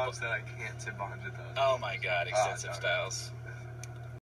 jobs that I can't sit behind the desk. Oh my god, extensive styles.